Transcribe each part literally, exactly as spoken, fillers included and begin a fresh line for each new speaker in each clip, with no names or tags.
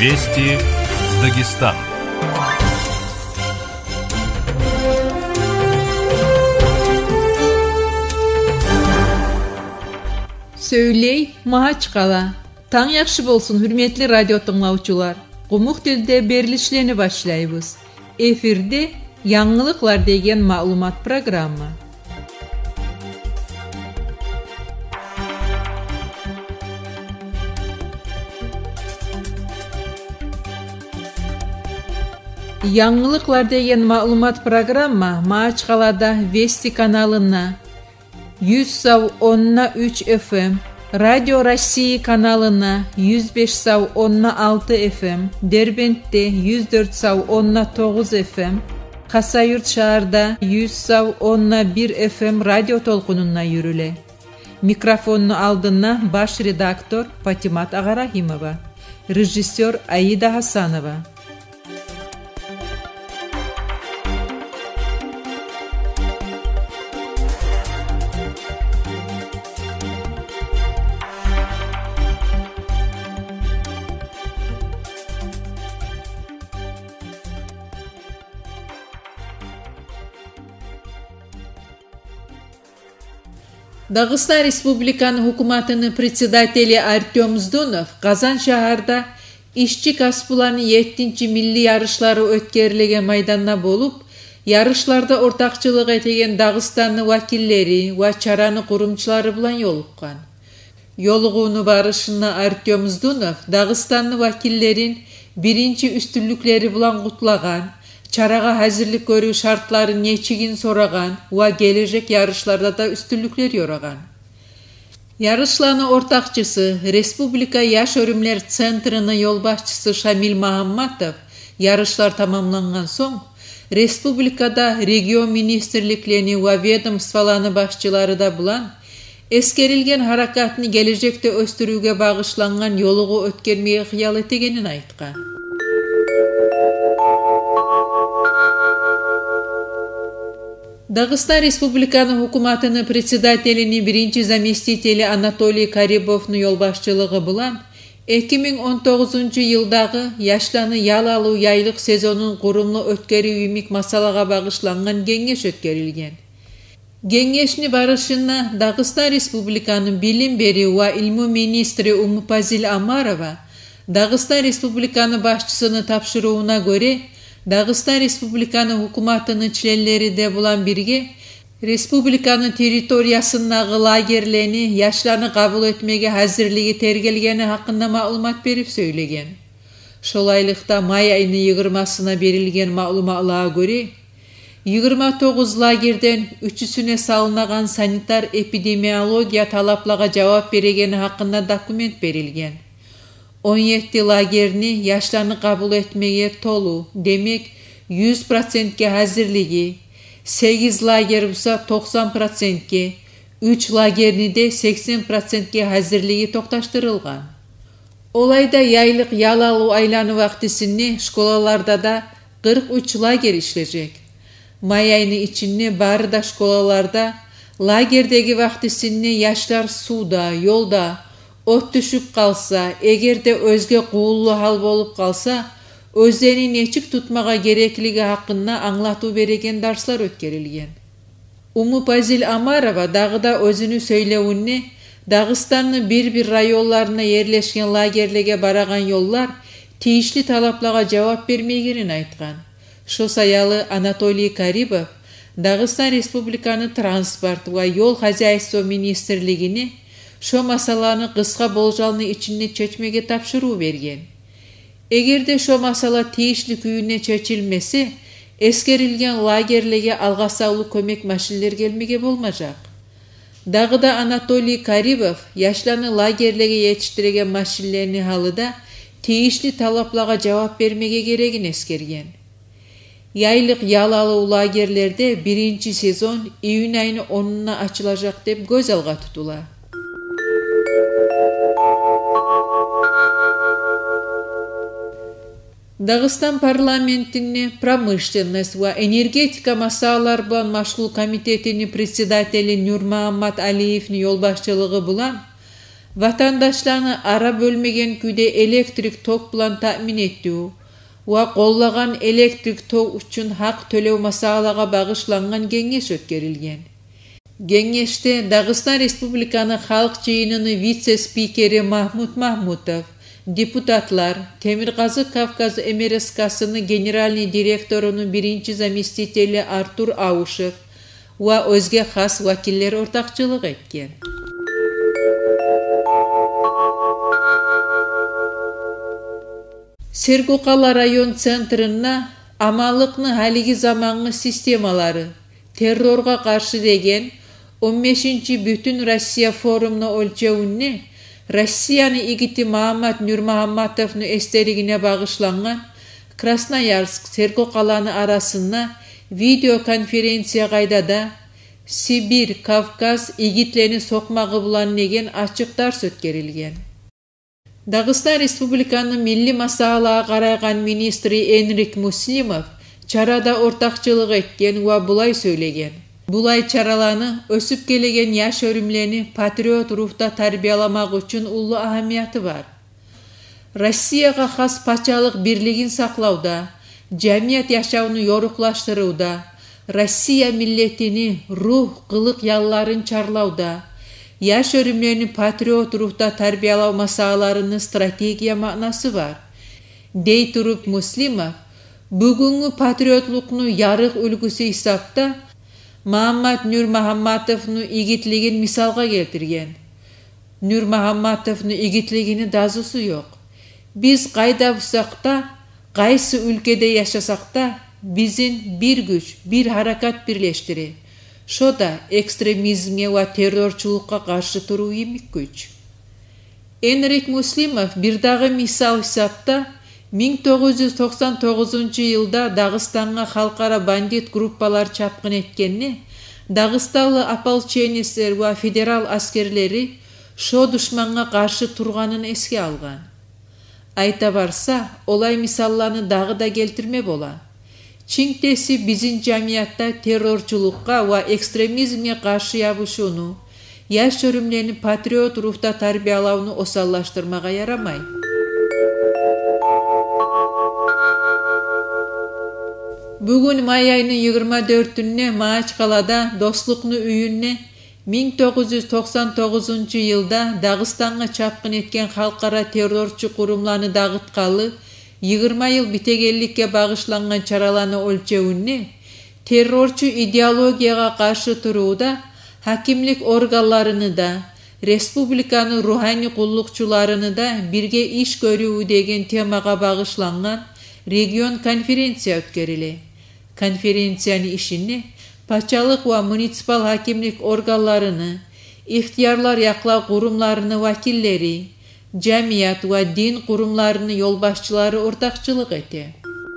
Вести Дагестан.
Söyley, maha çıqala. Taң yaxşı bolsun, hürmetli radyo tыңlaучулар. Qumuq dilde berilişlerini başlayız. Efirde Yangilıklar degen malumat programı. Yangilıklar degen malumat programma Maaçkalada Vesti kanalına yüz on üç F M, Radyo России kanalına yüz beş on altı F M, Derbent'te yüz dört on dokuz F M, Kasayurt şahırda yüz on bir F M radyo tolkununa yürüle. Mikrofonunu aldığına baş redaktör Patimat Ağarahimova, rejissör Aida Hasanova. Dağıstan Respublikanı hukumatının председателі Артем Здунов Kazan şahırda işçi kasbularının yettinci milli yarışları ötkerilen maydana bolup, yarışlarda ortakçılık etegen Dağıstanlı vakilleri ve çaranı kurumçuları bilan yoluqqan. Yoluğunu barışına Артем Здунов Dağıstanlı vakillerin birinci üstünlükleri bilan kutlagan, çaraga hazırlık görü şartları neçigin soragan ve gelecek yarışlarda da üstünlükler yoragan. Yarışlarının ortakçısı Respublika Yaş Örümler Centrı'nın yol başçısı Şamil Mahammatov yarışlar tamamlangan son Respublikada region ministerliklerini ve vedomstvalarını başçıları da bulan eskerilgen harakatını gelecekte östürüge bağışlangan yoluğu ötkermeye hıyal etegenin aytkan. Dağıstan Respublikanı hukumatının председателini birinci zamestiteli Anatoly Karibov'nu yol başçılığı bulan iki bin on dokuzuncu yıldağı yaşlanı yal alu yaylık sezonun kurumlu ötkeri ümik masalaga bağışlangan gengeş ötkerilgen. Gengeşni barışına Dağıstan Respublikanın bilim beri ve ilmu ministri Umupazil Amarova Dağıstan Respublikanı başçısını tapşırığına göre Dağıstan Respublikanı hukumatının çilenleri de bulan birge, Respublikanın teritoriyasındaki lagerlerini yaşlarını kabul etmege hazırlığı tergelgeni hakkında malumat berip söylegen. Şolaylıkta may ayını yigirmasına berilgen malumatlığa göre, yigirma dokuz lagerden üçüsüne salınagan sanitar epidemiologiya talaplaga cevap beregeni hakkında dokument berilgen. on yedi lagerini yaşlarını kabul etmeye tolu, demek yüz prosentke hazırlığı, sekiz lager bulsa doksan prosentke, üç lagerini de seksen prosentke hazırlığı toktaştırılgan. Olayda yaylık yalalı aylanı vaktisini şkolalarda da kırk üç lager işleyecek. May ayını içinde bari da şkolalarda lagerdeki vaktisini yaşlar suda, yolda, ot düşüp kalsa, eğer de özge kuğullu hal bolup kalsa, özlerini neçik tutmaga gerekligi hakkında anlatı beregen darslar ötkerilgen. Umupazil Amarova dağıda özünü söylewinne, Dağıstanlı bir bir rayollarına yerleşken lagerlege baragan yollar tiyişli talaplaga cevap vermegenin aytgan. Şo sayalı Anatoly Karibov, Dağıstan Respublikanı Transport ve Yol Hazaystvo Ministerligini şu masalanı kıska boljalını içine çeçmege tapşırığı bergen. Eğer de şu masala tiyişli küyüne çeçilmesi, eskerilgen lagerlege algasavlı kömek maşinler gelmege bolmajak. Dağıda Anatoly Karibov yaşlanı lagerlege yetiştiregen maşinlerini halıda tiyişli talaplaga cevap vermege geregin eskergen. Yaylık yalalı lagerlerde birinci sezon iyun ayını onuna açılacak dep göz alga tutula. Dağıstan parlamentini pромышленность ve energetika masalalar bilan maşgul komitetini председателі Нурмаамат Алиевni yol başçılığı bulan vatandaşlarını ara bölmegen kүйde elektrik tok bilan ta'min etүү va qollagan elektrik tok uchun haq төлөө masalaga bagышlangan кеңеш өткөрүлген. Кеңеште Дагыстан Республиканы Халык жыйынынын вице-спикери Махмут Махмутов, депутатлар, Темиргазы Кавказ МРСКсынын генеральный директорунун биринчи заместители Артур Аушев ва өзге хас вакиллер ортакчылык эткен. Сергокала район центрына амалыкны халиги заманғы системалары террорга каршы деген он бешинчи Бүтүн Россия форумуна өлчөүнү Россияны игити Маамат Нурмухамматовну эстелигине багышланган Красноярск Сергокаланы арасына видеоконференция кайдада Сибирь, Кавказ игитлени сокмагы булан деген ачык дарс өткөрүлген. Дагыстан Республиканын милли масалага караган министри Энрик Муслимов чарада ортакчылык эткен ва булай сөйлеген. Булай чараланы өсүп келеген жаш өрүмлени патриот рухта тарбияламак үчүн улуу ахамияты бар. Россияга хас пачалык бирлигин саклауда, жамият жашоону yoruqlaştырууда, Россия миллетини рух, кылык ялларын чарлауда, жаш өрүмлени патриот рухта тарбиялоо масалаларынын стратегия маанасы бар. Дей туруп Муслимов, бүгүнкү патриотлуктун ярык үлгүсү исапта Маамат Нурмухамматовну игитлигин мисалга келтирген. Нурмухамматовну игитлигини дазысы жок. Биз кайда булсак да, кайсы ülkede жашасак да, биздин бир күч, бир харакат бирлештири. Шода экстремизмге ва террорчулукка каршы туруу эмик күч. Энрик Муслимов бир дагы мисал исапта миң тогуз жүз токсон тогузунчу жылда Дагыстанга халкара бандит группалар чапкын эткенни, Дагысталы ополченецтер ва федерал аскерлери шо душманга каршы турганын эске алган. Айта барса, олай мисалланы дагы да келтирме бола. Чиңтеси биздин жамиятта террорчулукка ва экстремизмге каршы жабышууну, жаш өрүмлени патриот рухта тарбиялоону осаллаштырмага ярамай. Бүгүн май айынын жыйырма төртүнө Мачкалада Достуктун үйүнө миң тогуз жүз токсон тогузунчу жылда Дагыстанга чапкын эткен халкара террорчу курумларны дагыткалы жыйырма жыл битегелликке багышланган чараланы өлчөүнө террорчу идеологияга каршы турууда хакимлик органларыны да, республиканын руханий куллукчуларыны да бирге иш көрүү деген темага багышланган регион конференция өткөрүлө. Конференциянын ишине патшалык ва муниципал хакимлик органларыны, ихтиярлар яклау курумларынын вакилдери, жамият ва дин курумларынын жол башчылары ортакчылык этти.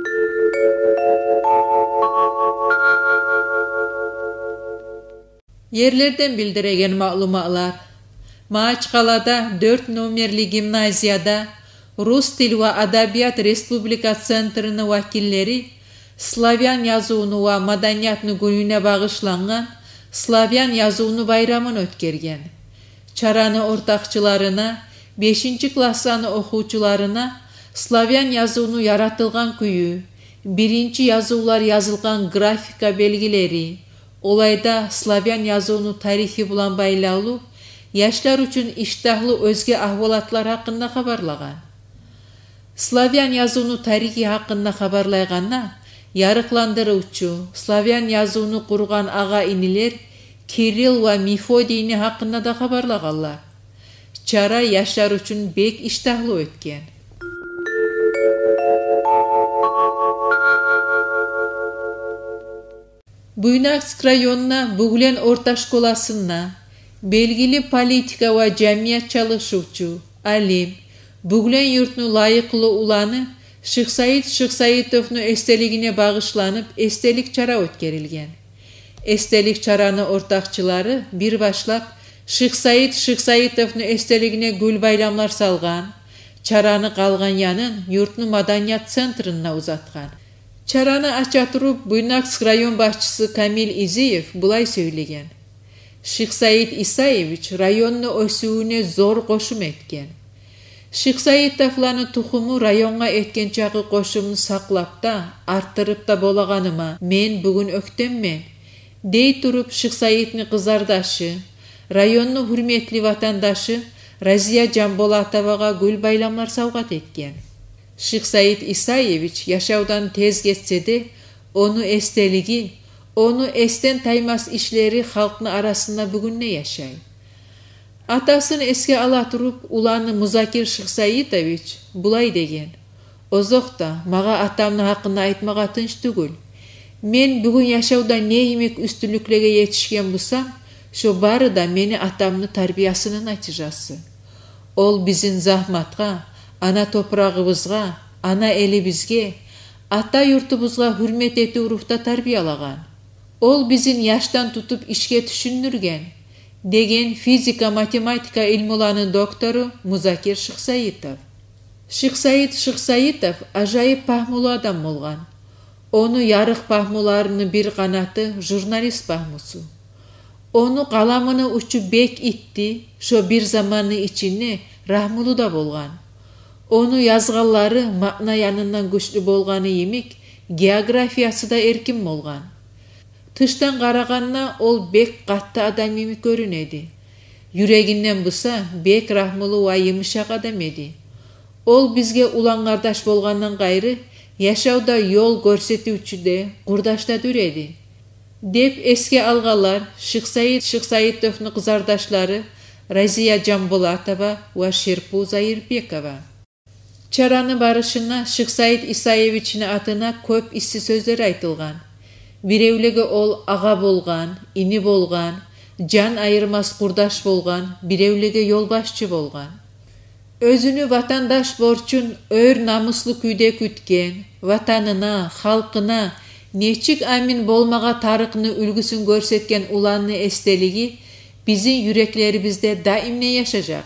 Ерлерден билдирген маалыматлар. Мачкалада төрт номерли гимназияда Рус тил ва адабият республика центрынын вакилдери славян жазууну ва маданиятны күнүнө багышланган славян жазууну байрамын өткөргөн. Чараны ортакчыларына, бешинчи класстаны окуучуларына славян жазууну яратылган күйү, биринчи жазуулар жазылган графика белгилери, олайда славян жазууну тарихи булан байлаулуу жаштар үчүн иштахлуу өзге ахвалатлар хакында кабарлаган. Славян жазууну тарихи хакында кабарлаганда ярыкландыруучу славян жазууну курган ага инилер Кирилл ва Мефодийни хакында да кабарлаганлар. Чара жаштар үчүн бек иштахлуу өткөн. Буйнакск районуна Буглен орта школасына белгили политика ва жамият чалышуучу алим Буглен юртунун лайыклуу уланы Шыксайыт Шыксайытовну эстелигине багышланып эстелик чара өткөрүлгөн. Эстелик чараны ортакчылары бир башлап Шыксайыт Шыксайытовну эстелигине гүл байрамлар салган, чараны калган янын юртунун маданият центрына узаткан. Чараны ача туруп Буйнакск район башчысы Камил Изиев булай сөйлеген. Шихсаид Исаевич районну өсүүнө зор кошум эткен. Шихсаидовланы тухуму районга эткен чагы кошумун саклап да, арттырып да болаганыма мен бүгүн өктөммүн. Дей туруп Шихсаиддин кызардашы, районну хүрметли ватандашы Разия Жамболатовага гүл байламлар саугат эткен. Шихсаид Исаевич яшаудан тез кетсе де, onu эстелиги, onu эстен таймас ишлери халктын арасында бүгүнне яшай. Атасын эске ала туруп, уланы Музакир Шихсаидович булай деген: "Озокта мага атамдын хакында айтмага тынч түгүл. Мен бүгүн яшауда не эмек үстүнлүклөргө жетишкен булсам, шо бары да мени атамдын тарбиясынын натыйжасы. Ол биздин захматка, ана топурагыбызга, ана элибизге, ата юртубузга хүрмет этүү рухта тарбиялаган. Ол биздин яштан тутуп ишке түшүндүргөн", деген физика математика илмуларынын доктору Музакир Шихсаидов. Шихсаид Шихсаидов ажайып пахмулуу адам болгон. Onu ярык пахмуларынын бир канаты журналист пахмусу. Onu каламынын учу бек итти, шо бир заманын ичинде рахмулуу да болгон. Onu yazганлары макна янынан күчлүү болгону эмик, географиясы да эркин болгон. Тыштан караганна ол бек катты адам эмик көрүнөдү. Юрегинен буса бек рахмулуу ва йымшак адам эди. Ол бизге улаңгардаш болгондон кайры яшауда yol көрсөтүүчүдө, курдашта дүреди, деп эске алганлар Шихсаид Шихсаидовдун кызардашлары Разия Жамболатова ва Шерпу Заирбекова. Чараны барышына Шихсаид Исаевичтин атына көп исси сөздөр айтылган. Биреулеги ол ага болгон, ини болгон, жан айырмас курдаш болгон, биреулеги жолбашчы болгон. Өзүнү ватандаш борчун өр намыслуу күйдө күткөн, ватанына, халкына нечик амин болмага тарыхны үлгүсүн көрсөткөн уланны эстелиги биздин юреклерибизде даимне яшажак.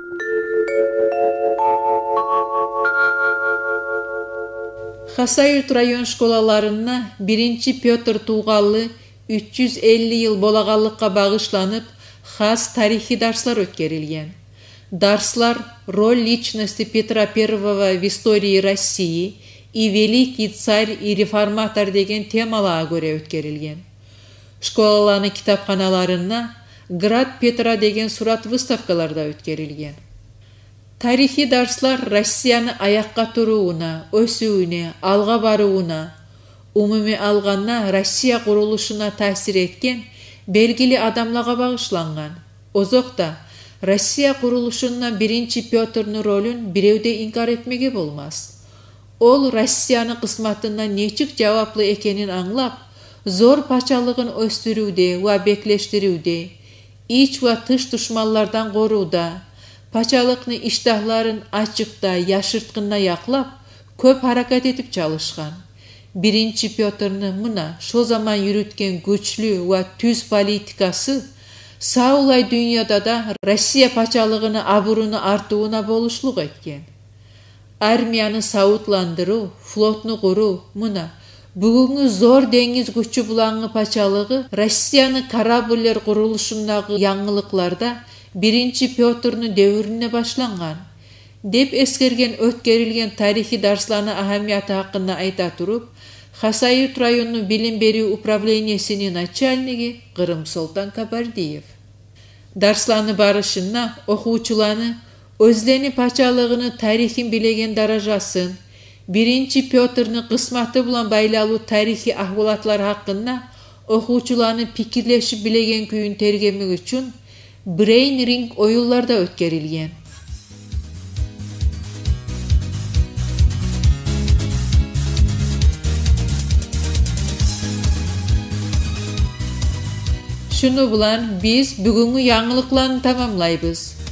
Хасаюрт район школаларына биринчи Петр туугалы үч жүз элүү жыл болаганлыкка багышланып хас тарихи дарслар өткөрүлгөн. Дарслар «Роль личности Петра Первого в истории России» и «Великий царь и реформатор» деген темаларга көрө өткөрүлгөн. Школаларынын китапканаларына «Град Петра» деген сурат выставкаларда өткөрүлгөн. Тарихи дарслар Россияны аякка турууна, өсүүнө, алга барууна, умумий алганда Россия курулушуна таасир эткен белгили адамдарга багышланган. Озокта Россия курулушунда биринчи Петрдун ролун биреуде инкар этмеге болмас. Ол Россиянын кызматына нечик жабаплуу экенин аңлап, зор пачалыгын өстүрүүдө ва беклештирүүдө, ич ва тыш душманлардан корууда, пачалыкны иштахларын ачыкта, яшырткында яклап, көп харакат этип чалышкан. Биринчи Петрдун мына шо заман жүрүткөн күчлүү ва түз политикасы саулай дүйнөдө да Россия пачалыгыны абуруну артууна болушлук эткен. Армияны сауытландыруу, флотну куруу, мына бүгүнкү зор деңиз күчү булаңы пачалыгы Россиянын корабльдер курулушундагы яңылыкларда биринчи Петрдун дöwрүнө башланган, деп эскерген өткөрүлгөн тарихи дарсларынын ахамияты хакында айта туруп, Хасаюрт районунун билим берүү управлениясынын начальниги Кырым Солтан Кабардиев. Дарсланы барышына окуучуланы өзлеринин пачалыгынын тарихин билеген даражасын, биринчи Петрдун кызматы менен байлалуу тарихи ахвалатлар хакында окуучуларнын пикирлешип билеген күйүн тергемек үчүн Brain Ring оюнларда өткөрүлгөн. Şunu bilen biz bugünkü яңылыкларны тамамлайбыз.